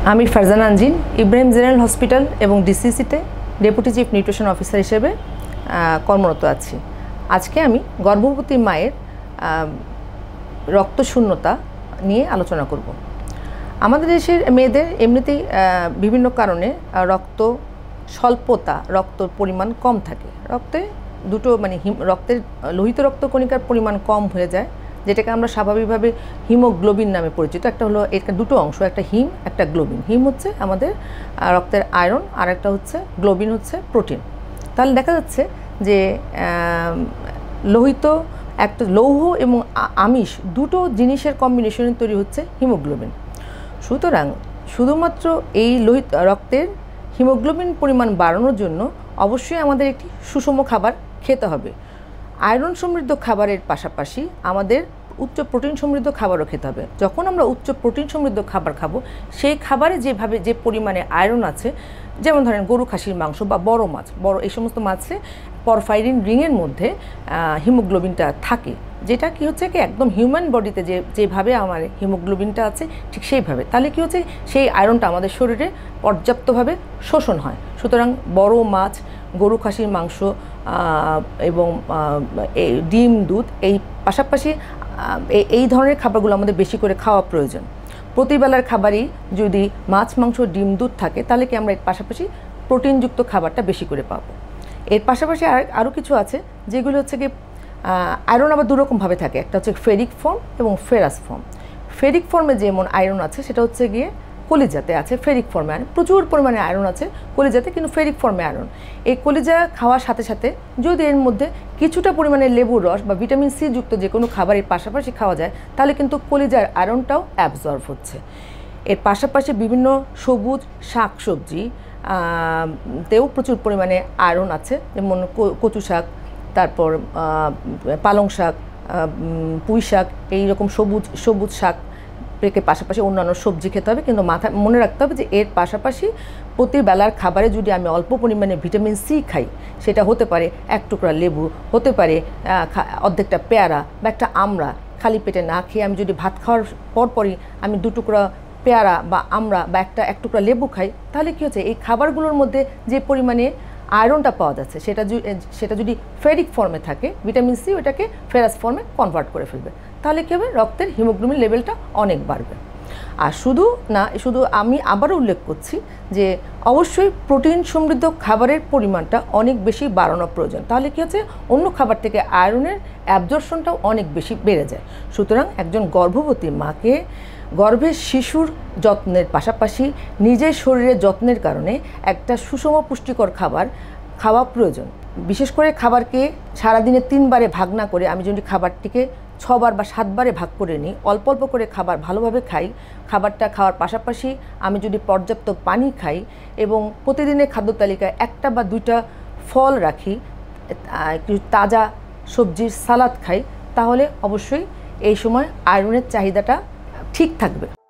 আমি Farzana Anjin Ibrahim general hospital এবং ডিসিসিতে ডেপুটি চিফ নিউট্রিশন অফিসার হিসেবে কর্মরত আছি। আজকে আমি গর্ভবতী মায়ের রক্তশূন্যতা নিয়ে আলোচনা করব। আমাদের দেশের মেয়েদের এমনিতেই বিভিন্ন কারণে রক্ত স্বল্পতা, রক্তর পরিমাণ কম থাকে। রক্তে দুটো রক্তের লোহিত রক্তকণিকার পরিমাণ কম হয়ে যায়, যেটাকে আমরা স্বাভাবিকভাবে হিমোগ্লোবিন নামে পরিচিত। একটা হলো এর দুটো অংশ, একটা হিম, একটা গ্লোবিন। হিম হচ্ছে আমাদের রক্তের আয়রন, আর একটা হচ্ছে গ্লোবিন হচ্ছে প্রোটিন। তাহলে দেখা যাচ্ছে যে লোহিত একটা লৌহ এবং আমিষ দুটো জিনিসের কম্বিনেশনে তৈরি হচ্ছে হিমোগ্লোবিন। সুতরাং শুধুমাত্র এই লোহিত রক্তের হিমোগ্লোবিন পরিমাণ বাড়ানোর জন্য অবশ্যই আমাদের একটি সুষম খাবার খেতে হবে। আয়রন সমৃদ্ধ খাবারের পাশাপাশি আমাদের উচ্চ প্রোটিন সমৃদ্ধ খাবারও খেতে হবে। যখন আমরা উচ্চ প্রোটিন সমৃদ্ধ খাবার খাবো, সেই খাবারে যে পরিমাণে আয়রন আছে, যেমন ধরেন গরু, খাসির মাংস বা বড় মাছ, এই সমস্ত মাছে পরফাইরিন রিংয়ের মধ্যে হিমোগ্লোবিনটা থাকে, যেটা কি হচ্ছে কি একদম হিউম্যান বডিতে যেভাবে আমার হিমোগ্লোবিনটা আছে ঠিক সেইভাবে। তাহলে কি হচ্ছে, সেই আয়রনটা আমাদের শরীরে পর্যাপ্তভাবে শোষণ হয়। সুতরাং বড় মাছ, গরু, খাসির মাংস এবং ডিম, দুধ, এই পাশাপাশি এই ধরনের খাবারগুলো আমাদের বেশি করে খাওয়া প্রয়োজন। প্রতিবেলার খাবারই যদি মাছ, মাংস, ডিম, দুধ থাকে, তাহলে কি আমরা এর পাশাপাশি প্রোটিনযুক্ত খাবারটা বেশি করে পাবো। এর পাশাপাশি আরও কিছু আছে যেগুলো হচ্ছে কি আয়রন আবার দুরকমভাবে থাকে। একটা হচ্ছে ফেরিক ফর্ম এবং ফেরাস ফর্ম। ফেরিক ফর্মে যেমন আয়রন আছে সেটা হচ্ছে গিয়ে কলিজাতে আছে। ফেরিক ফর্মে আয়রন প্রচুর পরিমাণে আয়রন আছে কলিজাতে, কিন্তু ফেরিক ফর্মে আয়রন। এই কলিজা খাওয়ার সাথে সাথে যদি এর মধ্যে কিছুটা পরিমাণে লেবুর রস বা ভিটামিন সি যুক্ত যে কোনো খাবারের পাশাপাশি খাওয়া যায়, তাহলে কিন্তু কলিজার আয়রনটাও অ্যাবজর্ব হচ্ছে। এর পাশাপাশি বিভিন্ন সবুজ শাক সবজি তেও প্রচুর পরিমাণে আয়রন আছে, যেমন কচু শাক, তারপর পালং শাক, পুঁই শাক, এইরকম সবুজ শাক থেকে পাশাপাশি অন্যান্য সবজি খেতে হবে। কিন্তু মনে রাখতে হবে যে এর পাশাপাশি প্রতিবেলার খাবারে যদি আমি অল্প পরিমাণে ভিটামিন সি খাই, সেটা হতে পারে এক টুকরা লেবু, হতে পারে অর্ধেকটা পেয়ারা বা একটা আমড়া। খালি পেটে না খেয়ে আমি যদি ভাত খাওয়ার পরপরই আমি 2 টুকরা পেয়ারা বা আমড়া বা এক টুকরা লেবু খাই, তাহলে কী হচ্ছে, এই খাবারগুলোর মধ্যে যে পরিমাণে আয়রনটা পাওয়া যাচ্ছে সেটা যদি ফেরিক ফর্মে থাকে, ভিটামিন সি ওটাকে ফেরাস ফর্মে কনভার্ট করে ফেলবে। তাহলে কী হবে, রক্তের হিমোগ্লোবিন লেভেলটা অনেক বাড়বে। আর শুধু আমি আবারও উল্লেখ করছি যে অবশ্যই প্রোটিন সমৃদ্ধ খাবারের পরিমাণটা অনেক বেশি বাড়ানো প্রয়োজন। তাহলে কী হচ্ছে, অন্য খাবার থেকে আয়রনের অ্যাবজর্পশনটাও অনেক বেশি বেড়ে যায়। সুতরাং একজন গর্ভবতী মাকে গর্ভের শিশুর যত্নের পাশাপাশি নিজের শরীরের যত্নের কারণে একটা সুষম পুষ্টিকর খাবার খাওয়া প্রয়োজন। বিশেষ করে খাবারকে সারাদিনে 3 বারে ভাগ না করে আমি যদি খাবারটিকে 6 বার বা 7 বারে ভাগ করে নিই, অল্প অল্প করে খাবার ভালোভাবে খাই, খাবারটা খাওয়ার পাশাপাশি আমি যদি পর্যাপ্ত পানি খাই এবং প্রতিদিনের খাদ্য তালিকায় 1টা বা 2টা ফল রাখি, তাজা সবজির সালাদ খাই, তাহলে অবশ্যই এই সময় আয়রনের চাহিদাটা ঠিক থাকবে।